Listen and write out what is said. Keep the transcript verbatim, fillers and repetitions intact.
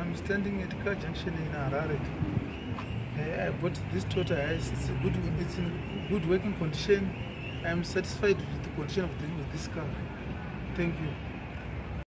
I'm standing at Car Junction in Harare. Uh, I bought this Toyota Hiace. It's, a good, it's in good working condition. I'm satisfied with the condition of the, with this car. Thank you.